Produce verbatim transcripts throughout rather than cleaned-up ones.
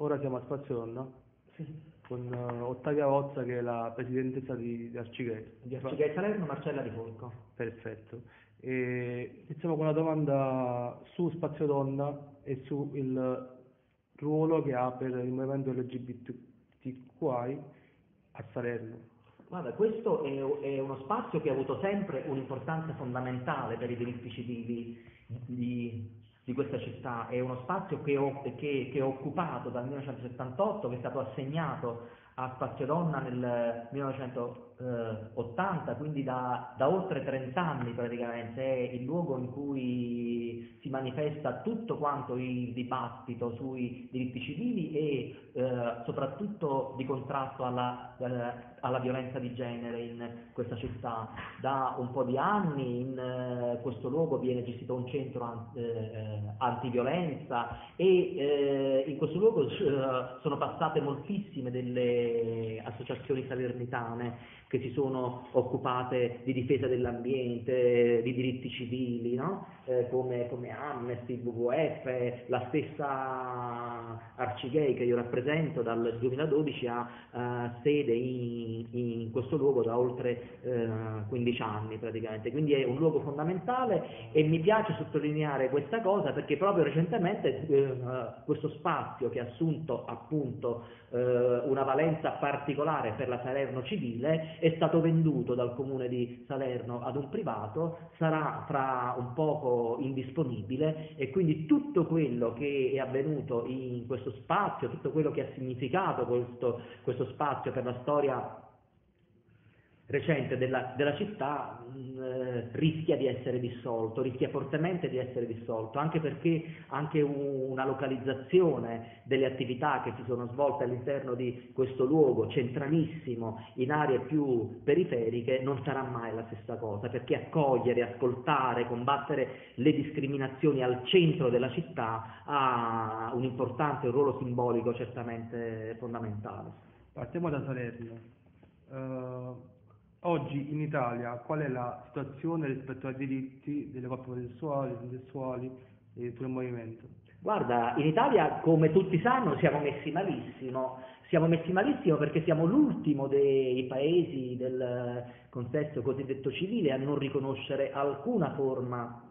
ora siamo a Spazio Donna Sì. con uh, Ottavia Ozza che è la presidentessa di, di Arcigay. Di Arcigay Salerno, Marcella Rifolco. Perfetto. E iniziamo con una domanda su Spazio Donna e su il ruolo che ha per il movimento L G B T Q I a Salerno. Guarda, questo è, è uno spazio che ha avuto sempre un'importanza fondamentale per i diritti civili di, di questa città, è uno spazio che ho, che, che ho occupato dal millenovecentosettantotto, che è stato assegnato a Spazio Donna nel millenovecentottanta, quindi da, da oltre trenta anni praticamente, è il luogo in cui si manifesta tutto quanto il dibattito sui diritti civili e eh, soprattutto di contrasto alla, eh, alla violenza di genere in questa città. Da un po' di anni in eh, questo luogo viene gestito un centro an- eh, antiviolenza e eh, in questo luogo eh, sono passate moltissime delle associazioni salernitane che si sono occupate di difesa dell'ambiente, di diritti civili, no? eh, come, come Amnesty, il W W F, la stessa Arcigay che io rappresento dal duemiladodici ha uh, sede in, in questo luogo da oltre uh, quindici anni praticamente, quindi è un luogo fondamentale e mi piace sottolineare questa cosa perché proprio recentemente uh, questo spazio che ha assunto appunto uh, una valenza particolare per la Salerno civile è stato venduto dal comune di Salerno ad un privato, sarà fra un poco indisponibile e quindi tutto quello che è avvenuto in questo spazio, tutto quello che ha significato questo, questo spazio per la storia recente della, della città mh, rischia di essere dissolto, rischia fortemente di essere dissolto, anche perché anche un, una localizzazione delle attività che si sono svolte all'interno di questo luogo centralissimo in aree più periferiche non sarà mai la stessa cosa, perché accogliere, ascoltare, combattere le discriminazioni al centro della città ha un importante un ruolo simbolico certamente fondamentale. Partiamo da Salerno. Uh... Oggi in Italia qual è la situazione rispetto ai diritti delle coppie omosessuali, omosessuali e tutto il movimento? Guarda, in Italia come tutti sanno siamo messi malissimo, siamo messi malissimo perché siamo l'ultimo dei paesi del contesto cosiddetto civile a non riconoscere alcuna forma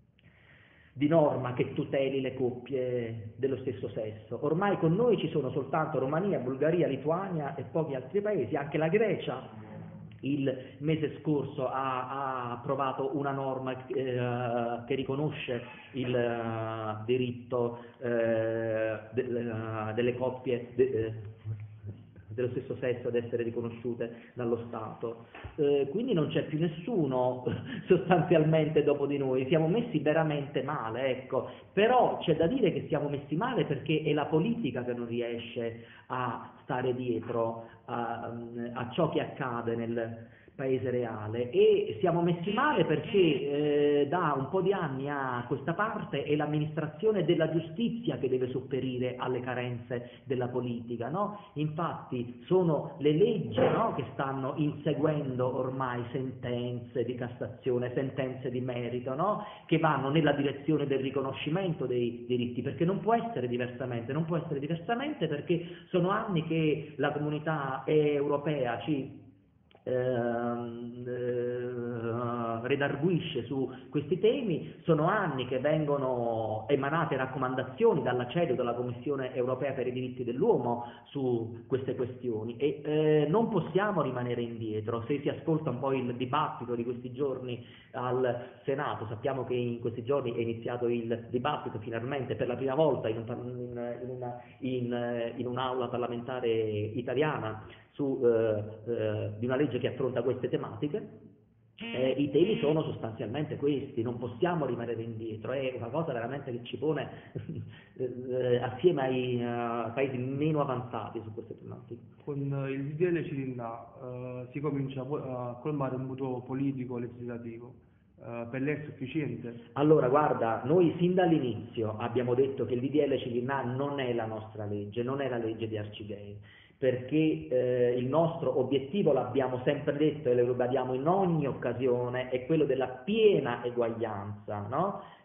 di norma che tuteli le coppie dello stesso sesso. Ormai con noi ci sono soltanto Romania, Bulgaria, Lituania e pochi altri paesi, anche la Grecia il mese scorso ha, ha approvato una norma eh, che riconosce il uh, diritto eh, de, uh, delle coppie de, eh, dello stesso sesso ad essere riconosciute dallo Stato. Eh, quindi non c'è più nessuno sostanzialmente dopo di noi, siamo messi veramente male, ecco. Però c'è da dire che siamo messi male perché è la politica che non riesce a stare dietro a, a ciò che accade nel paese reale e siamo messi male perché eh, da un po' di anni a questa parte è l'amministrazione della giustizia che deve sopperire alle carenze della politica, no? Infatti sono le leggi, no, che stanno inseguendo ormai sentenze di Cassazione, sentenze di merito, no? Che vanno nella direzione del riconoscimento dei diritti, perché non può essere diversamente, non può essere diversamente perché sono anni che la comunità europea ci Uh, redarguisce su questi temi, sono anni che vengono emanate raccomandazioni dalla C E D U, dalla Commissione Europea per i diritti dell'uomo su queste questioni e eh, non possiamo rimanere indietro. Se si ascolta un po' il dibattito di questi giorni al Senato, sappiamo che in questi giorni è iniziato il dibattito finalmente per la prima volta in, un, in, una, in, in un'aula parlamentare italiana su eh, eh, di una legge che affronta queste tematiche, eh, i temi sono sostanzialmente questi, non possiamo rimanere indietro, è una cosa veramente che ci pone eh, assieme ai uh, paesi meno avanzati su queste tematiche. Con il D D L Cirinna uh, si comincia a colmare un vuoto politico legislativo. Uh, per lei è sufficiente? Allora guarda, noi sin dall'inizio abbiamo detto che il D D L Cirinna non è la nostra legge, non è la legge di Arcigay, perché eh, il nostro obiettivo, l'abbiamo sempre detto e lo ribadiamo in ogni occasione, è quello della piena eguaglianza, no?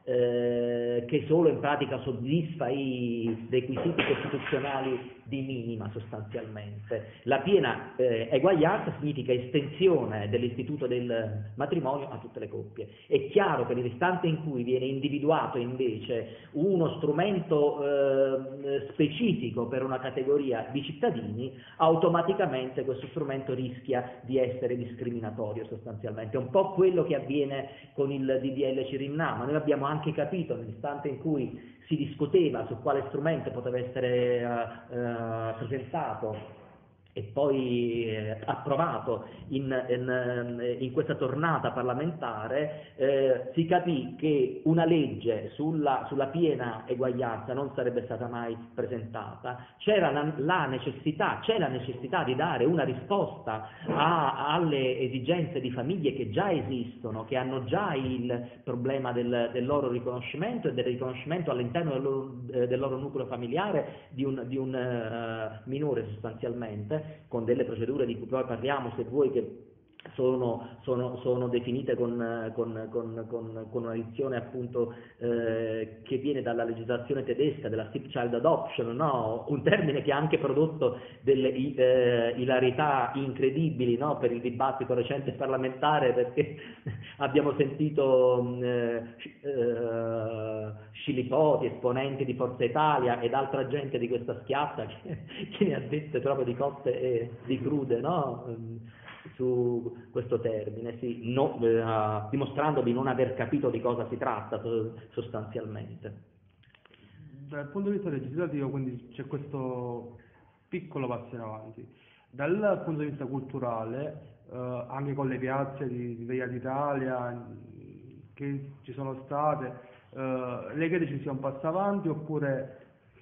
eh, che solo in pratica soddisfa i requisiti costituzionali di minima sostanzialmente. La piena eh, eguaglianza significa estensione dell'istituto del matrimonio a tutte le coppie. È chiaro che nell'istante in cui viene individuato invece uno strumento eh, specifico per una categoria di cittadini, automaticamente questo strumento rischia di essere discriminatorio sostanzialmente. È un po' quello che avviene con il D D L Cirinnà, ma noi abbiamo anche capito nell'istante in cui si discuteva su quale strumento poteva essere uh, uh, presentato e poi eh, approvato in, in, in questa tornata parlamentare, eh, si capì che una legge sulla, sulla piena eguaglianza non sarebbe stata mai presentata. C'era la, la necessità, c'è la necessità di dare una risposta a, alle esigenze di famiglie che già esistono, che hanno già il problema del, del loro riconoscimento e del riconoscimento all'interno del loro, eh, del loro nucleo familiare di un, di un uh, minore sostanzialmente, con delle procedure di cui poi parliamo se vuoi, che sono, sono, sono definite con, con, con, con, con una dizione appunto eh, che viene dalla legislazione tedesca, della stepchild adoption, no? Un termine che ha anche prodotto delle eh, ilarità incredibili, no? Per il dibattito recente parlamentare, perché abbiamo sentito eh, eh, scilipoti, esponenti di Forza Italia ed altra gente di questa schiatta che, che ne ha dette proprio di cotte e di crude, no? Su questo termine, sì, no, eh, dimostrando di non aver capito di cosa si tratta sostanzialmente. Dal punto di vista legislativo, quindi c'è questo piccolo passo in avanti. Dal punto di vista culturale, eh, anche con le piazze di, di Veglia d'Italia che ci sono state, eh, lei crede ci sia un passo avanti oppure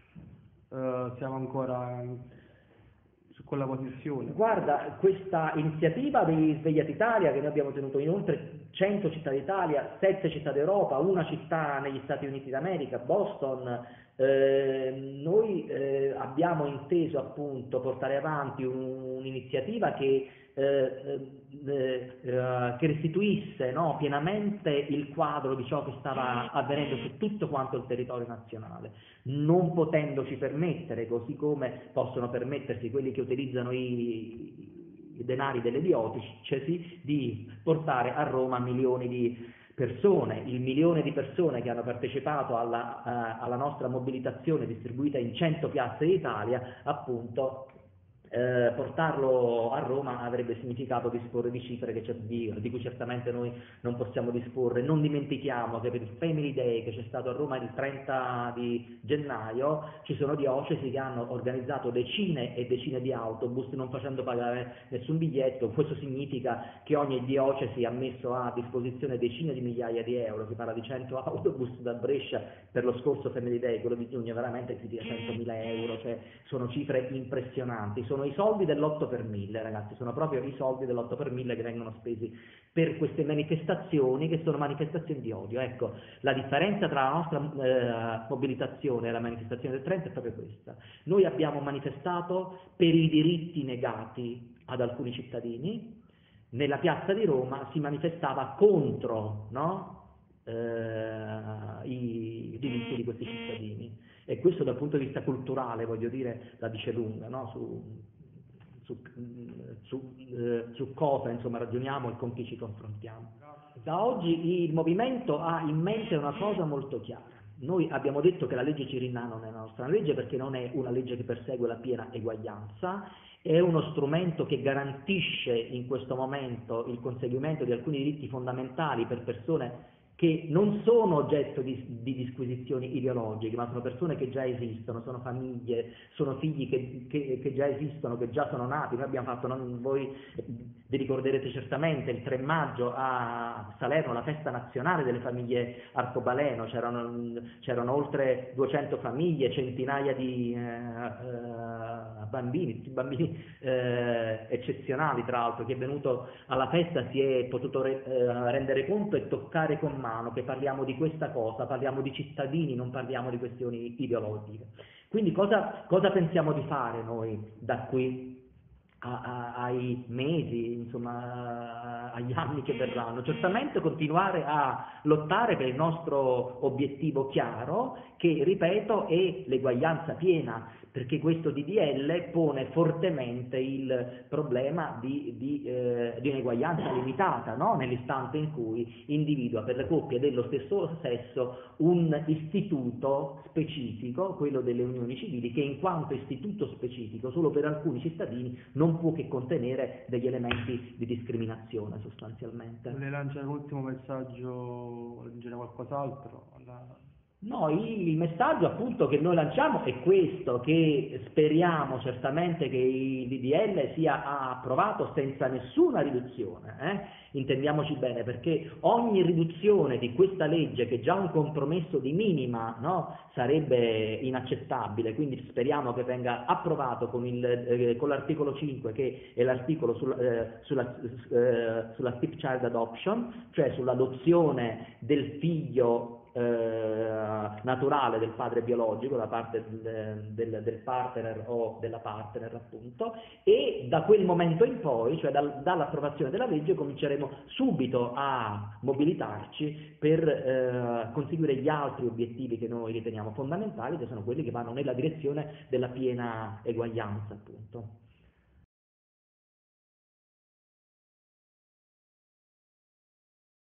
eh, siamo ancora su quella posizione? Guarda, questa iniziativa di Svegliati Italia, che noi abbiamo tenuto in oltre cento città d'Italia, sette città d'Europa, una città negli Stati Uniti d'America, Boston, eh, noi eh, abbiamo inteso appunto portare avanti un'iniziativa che Eh, eh, eh, che restituisse, no, pienamente il quadro di ciò che stava avvenendo su tutto quanto il territorio nazionale, non potendoci permettere, così come possono permettersi quelli che utilizzano i, i denari delle diocesi, di portare a Roma milioni di persone. Il milione di persone che hanno partecipato alla, uh, alla nostra mobilitazione distribuita in cento piazze d'Italia, appunto, Eh, portarlo a Roma avrebbe significato disporre di cifre che di, di cui certamente noi non possiamo disporre. Non dimentichiamo che per il Family Day che c'è stato a Roma il trenta di gennaio ci sono diocesi che hanno organizzato decine e decine di autobus non facendo pagare nessun biglietto. Questo significa che ogni diocesi ha messo a disposizione decine di migliaia di euro, si parla di cento autobus da Brescia per lo scorso Family Day, quello di giugno veramente si dice centomila euro, cioè sono cifre impressionanti. Sono i soldi dell'otto per mille, ragazzi, sono proprio i soldi dell'otto per mille che vengono spesi per queste manifestazioni che sono manifestazioni di odio. Ecco, la differenza tra la nostra eh, mobilitazione e la manifestazione del trenta è proprio questa. Noi abbiamo manifestato per i diritti negati ad alcuni cittadini, nella piazza di Roma si manifestava contro, no? eh, i diritti di questi cittadini. E questo dal punto di vista culturale, voglio dire, la dice lunga, no? su, su, su, eh, su cosa insomma ragioniamo e con chi ci confrontiamo. Da oggi il movimento ha in mente una cosa molto chiara. Noi abbiamo detto che la legge Cirinnà non è la nostra legge perché non è una legge che persegue la piena eguaglianza, è uno strumento che garantisce in questo momento il conseguimento di alcuni diritti fondamentali per persone che non sono oggetto di, di disquisizioni ideologiche, ma sono persone che già esistono, sono famiglie, sono figli che, che, che già esistono, che già sono nati. Noi abbiamo fatto, non, voi vi ricorderete certamente, il tre maggio a Salerno, la festa nazionale delle famiglie arcobaleno, c'erano, c'erano oltre duecento famiglie, centinaia di eh, eh, bambini, bambini eh, eccezionali tra l'altro. Chi è venuto alla festa si è potuto re, eh, rendere conto e toccare con mano che parliamo di questa cosa, parliamo di cittadini, non parliamo di questioni ideologiche. Quindi cosa, cosa pensiamo di fare noi da qui a, a, ai mesi, insomma, agli anni che verranno. Certamente continuare a lottare per il nostro obiettivo chiaro, che ripeto è l'eguaglianza piena, perché questo D D L pone fortemente il problema di, di, eh, di un'eguaglianza limitata, no? Nell'istante in cui individua per le coppie dello stesso sesso un istituto specifico, quello delle unioni civili, che in quanto istituto specifico solo per alcuni cittadini non può che contenere degli elementi di discriminazione sostanzialmente. Vuole lanciare l'ultimo messaggio, vuole aggiungere qualcos'altro? La- No, il messaggio appunto che noi lanciamo è questo, che speriamo certamente che il D D L sia approvato senza nessuna riduzione, eh? Intendiamoci bene, perché ogni riduzione di questa legge, che già un compromesso di minima, no, sarebbe inaccettabile, quindi speriamo che venga approvato con, il, eh, con l'articolo cinque, che è l'articolo sul, eh, sulla, eh, sulla stepchild adoption, cioè sull'adozione del figlio Eh, naturale del padre biologico da parte del, del, del partner o della partner appunto, e da quel momento in poi, cioè dal, dall'approvazione della legge, cominceremo subito a mobilitarci per eh, conseguire gli altri obiettivi che noi riteniamo fondamentali, che sono quelli che vanno nella direzione della piena eguaglianza appunto.